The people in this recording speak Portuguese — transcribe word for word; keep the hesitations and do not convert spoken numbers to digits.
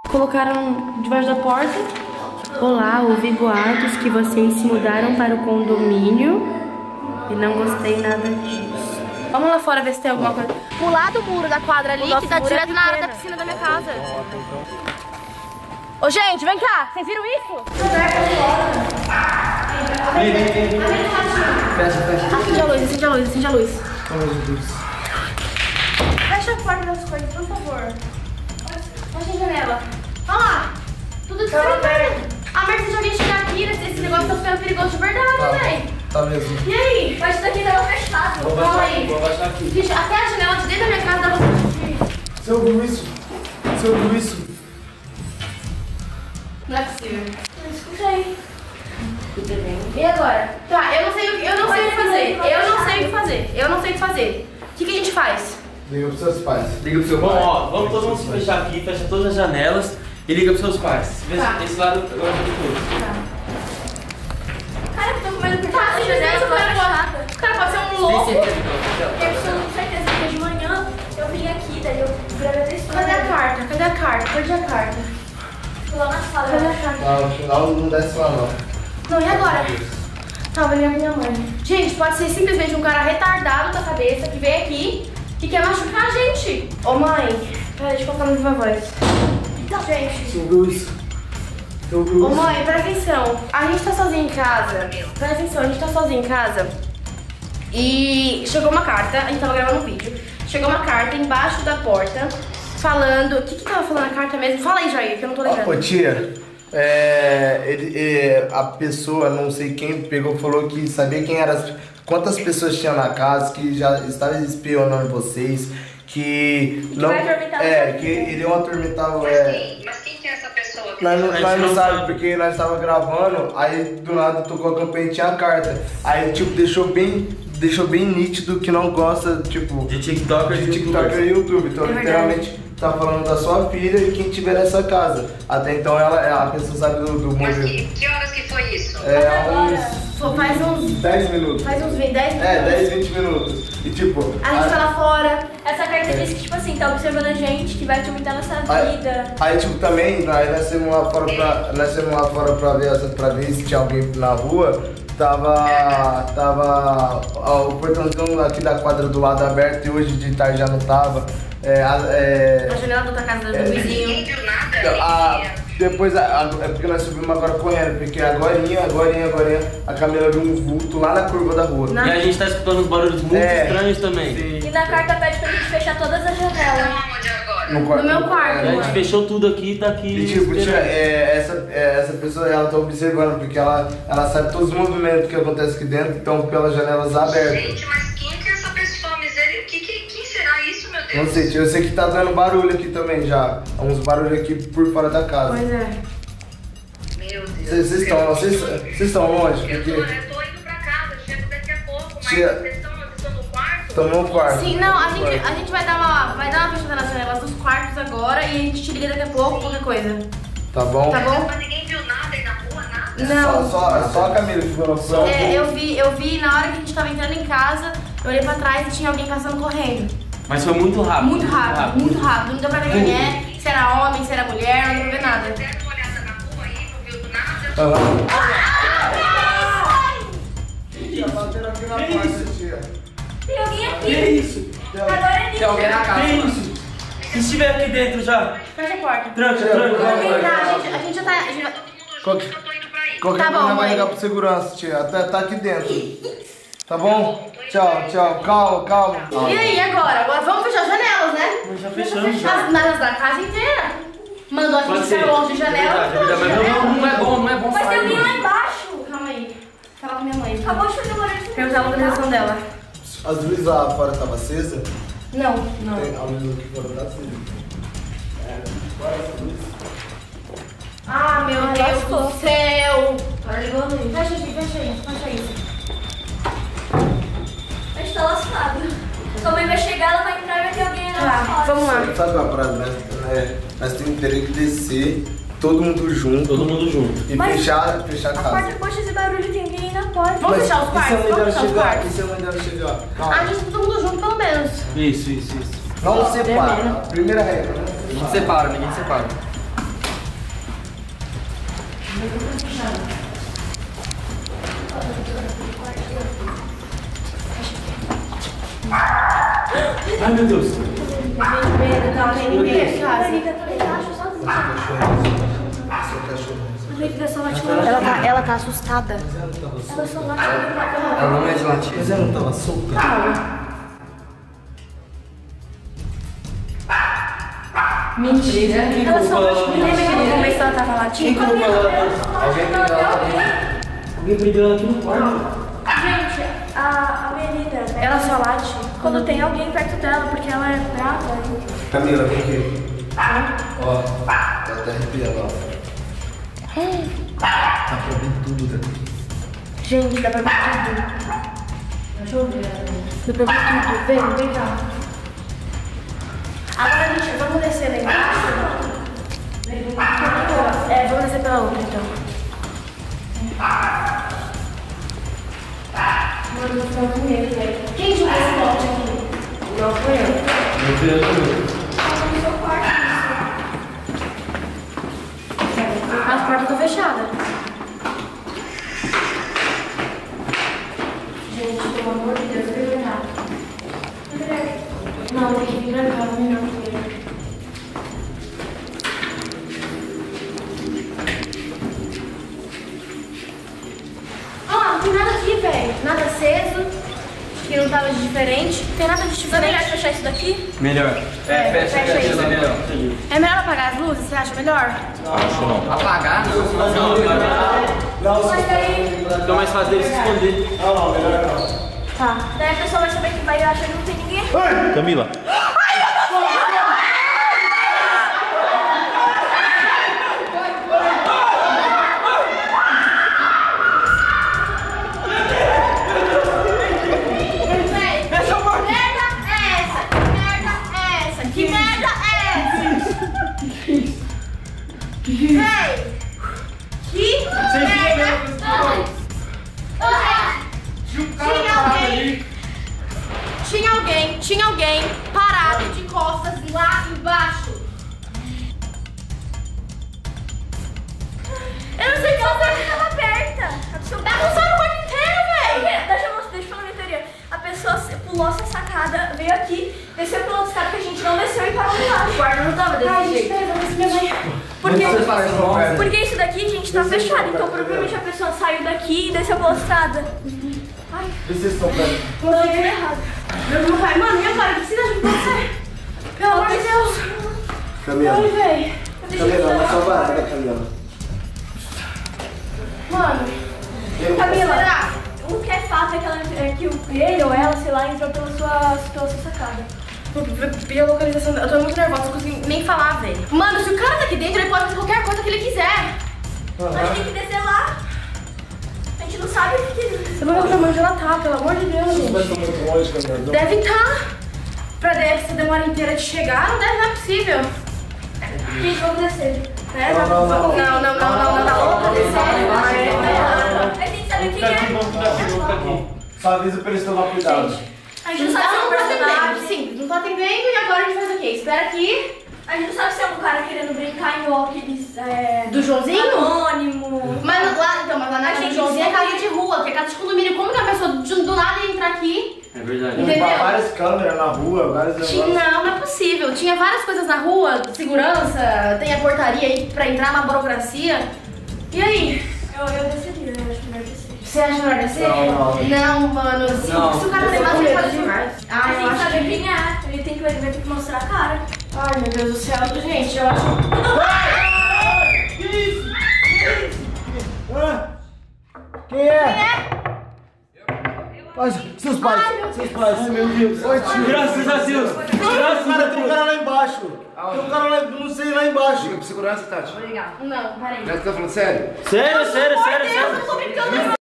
Colocaram debaixo da porta. Olá, ouvi boatos que vocês se mudaram para o condomínio e não gostei nada disso. Vamos lá fora ver se tem alguma coisa. Pular do muro da quadra ali, que tá direto na área da piscina da minha casa. Ô, gente, vem cá. Vocês viram isso? Vem, vem, vem. Fecha, fecha. Acende a luz, acende a luz, acende a luz. Oh, meu Deus. Fecha a porta das coisas, por favor. Fecha a janela. Olha lá. Tudo destruído. A merda, se alguém chegar aqui, esse negócio tá ficando perigoso de verdade, tá, velho. Tá mesmo. E aí? Mas isso daqui tava fechado. Vou baixar aqui, vou baixar aqui. Gente, até a janela de dentro da minha casa dá pra assistir. Você ouviu isso? Você ouviu isso? Não é possível. Eu escutei. E agora? Tá, eu não sei, eu não sei o que fazer. Eu não sei o que fazer. Eu não sei o que fazer. O que, que a gente faz? Liga pros seus pais. Liga pro seu pai. Bom, ó, vamos todo mundo se fechar aqui, fecha todas as janelas e liga pros seus pais. Tá. Esse lado agora tá tudo. Tá. Cara, eu tô com medo de Tá, fechar a janela, o cara pode, o cara pode ser um louco. Tem certeza que Eu tenho certeza que de manhã eu vim aqui, daí eu gravei a história. Cadê a carta? Cadê a carta? Perdi a carta. Ficou lá na sala. Cadê a carta? Não, no final não desce lá não. Não, e agora? Tava ligando pra minha mãe. Gente, pode ser simplesmente um cara retardado da cabeça que veio aqui que quer machucar a gente. Ô mãe, peraí, deixa eu colocar no viva voz. Então, gente. Você ouviu isso? Você ouviu Ô isso? mãe, presta atenção. A gente tá sozinho em casa. Presta atenção, a gente tá sozinho em casa. E chegou uma carta, a gente tava gravando um vídeo. Chegou uma carta embaixo da porta falando. O que que tava falando na carta mesmo? Fala aí, Jair, que eu não tô lembrando. Ô, tia, é, ele, é, a pessoa, não sei quem, pegou e falou que sabia quem era, as- quantas pessoas tinham na casa, que já estava espionando vocês, que não, vai atormentar é, você. que iriam atormentar, Mas é, quem, mas quem que é essa pessoa? Que nós, não- A gente nós não não sabe sabe. porque nós estávamos gravando, aí do nada tocou a campainha e tinha a carta, aí tipo deixou bem, deixou bem nítido que não gosta, tipo, De TikToker de e TikTok e YouTube, então É verdade. literalmente tá falando da sua filha e quem tiver nessa casa. Até então ela, a pessoa sabe do, do Mas movimento. que, que horas que foi isso? É uns Pô, faz uns. dez minutos. Faz uns vinte, dez minutos. É, dez, vinte minutos. E tipo. A gente tá lá fora. Essa carta diz que, tipo assim, tá observando a gente, que vai te aumentar nossa Aí, vida. aí tipo também, nós nós fomos lá fora pra. Nós fomos lá fora pra ver, essa- pra ver se tinha alguém na rua. Tava. Tava. ó, o portãozão aqui da quadra do lado aberto e hoje de tarde já não tava. É. a- é Na janela da outra casa do É. vizinho. Ninguém viu nada? a- Ninguém- depois, a- a- é porque nós subimos agora correndo, porque agorinha, agorinha, agorinha, a Camila viu um vulto lá na curva da rua. Na- E a gente tá escutando uns barulhos muito É. estranhos também. Sim. E na carta pede pra gente fechar todas as janelas. Onde agora? No, quarto- No meu quarto, A gente mãe. fechou tudo aqui e tá aqui. E tipo, tia, esperando. é, essa, é, essa pessoa, ela tá observando, porque ela, ela sabe todos os movimentos que acontecem aqui dentro, então pelas janelas abertas. Gente, mas quem que é essa pessoa? Miséria? Que, que, quem será isso, meu Deus? Não sei, tia, eu sei que tá dando barulho aqui também já. Uns barulhos aqui por fora da casa. Pois é. Meu Deus. Vocês vocês estão, vocês vocês estão longe? Eu tô, Porque eu tô indo pra casa, chego daqui a pouco, mas Tia. vocês estão, vocês estão no quarto? estão no quarto. Sim, não, a gente, a gente vai dar uma. Vai dar uma fechada nas janelas dos quartos agora e a gente te liga daqui a pouco, qualquer coisa. Tá bom? Tá bom? Mas ninguém viu nada aí na rua, nada? Não. Só, só, só a Camila que ficou no chão. É, eu vi, eu vi na hora que a gente tava entrando em casa, eu olhei pra trás e tinha alguém passando correndo. Mas foi muito rápido. Muito rápido, muito rápido. Não deu pra ver quem é, se era homem, se era mulher, não deu pra ver nada. Você deram uma olhada na rua aí, não viu nada? Aham. Tia, bateram aqui na porta, tia. Tem alguém Que aqui. isso? Agora é Tem alguém na casa. Que isso? Se estiver aqui dentro já. Fecha a porta. Tranca, Tia, tranca. vai, vai. Tá, a gente, a gente já tá. A gente vai... Qual Eu que- tô indo pra aí. Qualquer Tá bom, coisa vai mãe. ligar pro segurança, tia. Até tá aqui dentro. Tá bom? Tchau, tchau. Calma, calma. E aí, agora? Agora vamos fechar as janelas, né? Mas já fechamos já. As janelas da casa inteira. Mandou a gente Pode ser. ficar longe de janela. Verdade, é verdade, mas não, não é bom, não é bom Mas tem sair. alguém lá embaixo. Calma aí. Fala com minha mãe. Acabou de fazer barulho. Perguntar a localização dela. As luzes lá fora estavam acesas? Não, não. Tem a luz aqui fora tá acesa. É, fora essa luz. Ah, meu Ai, Deus lascou. do céu. Agora ligou a luz. Fecha isso, fecha isso, fecha isso. A gente tá lascado. Sua mãe vai chegar, ela vai entrar e vai ter alguém lá Tá, fora. vamos lá. Sabe uma parada, né? É, nós temos teria que descer, todo mundo junto Todo mundo junto. e Mas- fechar, fechar a A casa. porta, poxa, esse barulho tem alguém aí na porta. Vamos fechar os E se a quartos? mãe Vamos dela fechar os chegar? quartos? E se a mãe dela chegar? A Calma. gente tá todo mundo junto, pelo menos. Isso, isso, isso. Não Ó, separa. tremendo. A primeira regra, né? Ninguém separa, ninguém separa. Ai, meu Deus. Não tem ninguém aqui em casa. Ela tá, ela tá assustada. Ela só late. Ela não é de latir. Mas ela não tava solta? Mentira. Ela só late. Lembra que no começo ela tava latindo? Alguém prendeu ela também. Alguém prendeu ela aqui no quarto. Gente, a, a menina, né? Ela só late Quando tem alguém perto dela, porque ela é brava. Camila, vem aqui. Ó, tá até arrepiando, ó. Tá pra ver tudo daqui. Gente, dá pra ver tudo. Deixa eu ver. Dá pra ver tudo. Vem, vem cá. Agora, gente, vamos descer lá embaixo? É, vamos descer pela outra, então. Mano, eu tô ficando com medo, velho. Quem jogou esse lote aqui? Não, foi eu. Meu filho também. As portas estão fechadas. Gente, pelo amor de Deus, eu vou errar. Não, tem que vir pra cá, melhor. Ah, não tem nada aqui, velho. Nada aceso. Que não tava de diferente. Não tem nada de diferente. É melhor fechar isso daqui? Melhor. É, fecha, fecha isso. É melhor. É melhor apagar as luzes? Você acha melhor? Acho não. Apagar? Não, Não, melhor. Mas aí... Então é mais fácil dele se esconder. não, não, melhor não. Tá. Daí a pessoa vai saber que vai achar que não tem ninguém. Camila. Tinha alguém, tinha alguém parado de costas lá embaixo. Eu não sei que a porta estava aberta. A pessoa Bagunçaram o quarto inteiro, velho. Deixa eu mostrar, deixa eu falar minha teoria. A pessoa se- pulou essa sacada, veio aqui, desceu pelo outro escada que a gente não desceu e parou lá. O quarto não tava desse Ai, gente, jeito. pera, vamos ver minha mãe. Porque, Você faz conversa. porque isso daqui, gente, tá fechado. Então provavelmente a pessoa saiu daqui e desceu pela estrada. Ai, Vocês estão vendo? não, eu errado. Meu pai, mano, minha pai, precisa de você. Pelo amor de Deus. Camila. Ai, velho. Camila, na sua varanda, Camila. Mano, Camila, o que é fato é que, ela, é que o- ele ou ela, sei lá, entrou pela sua, pela sua sacada. pela localização dela. Eu tô muito nervosa, não consigo nem falar, velho. Mano, se o cara tá aqui dentro, ele pode fazer qualquer coisa que ele quiser. A gente tem que descer lá. A gente não sabe o que que ele... Eu não vou pra onde ela tá, pelo amor de Deus, gente. Mas estão muito longe, Camila. Deve estar. Pra essa demora inteira de chegar, não deve, não é possível. Gente, vamos descer. Né? Não, não, não. Não, não, não, não, não, não. Vamos descer. A gente sabe o que Fica aqui, é. vamos ficar aqui, vamos ficar aqui. Só avisa pra eles tomar cuidado. A gente não sabe se é um Não, não tá personagem. atendendo, sim, não tá atendendo e agora a gente faz o quê? Espera aqui. A gente não sabe se é um cara querendo brincar em aqueles... É... Do Joãozinho? Anônimo. Mas lá, então, mas lá na A casa do gente Joãozinho é sabe. casa de rua, que é casa de condomínio. Como que a pessoa do, do nada ia entrar aqui? É verdade. Entendeu? Tem várias câmeras na rua, vários Tinha, negócios. não, não é possível. Tinha várias coisas na rua, segurança, tem a portaria aí pra entrar na burocracia. E aí? Eu, eu desceria, eu acho melhor descer. Você acha melhor descer? Não, não. Não, mano. Se, Não. se o cara Eu levar, tô ele com pode medo demais. Ah, a eu gente acho sabe que... quem é. Ele tem que, ele vai ter que mostrar a cara. Ai, meu Deus do céu. Gente, eu acho... Quem é? Mas, seus pais. Seus pais. Ai, meu Deus. Oi, tio. Graças a Deus. Graças a Cara, tem um Deus. cara lá embaixo. Tem um cara lá, não sei, lá embaixo. Liga pro segurança, Tati. Não, peraí. Já que tá falando sério? Sério, sério, sério, Deus, sério. eu tô brincando.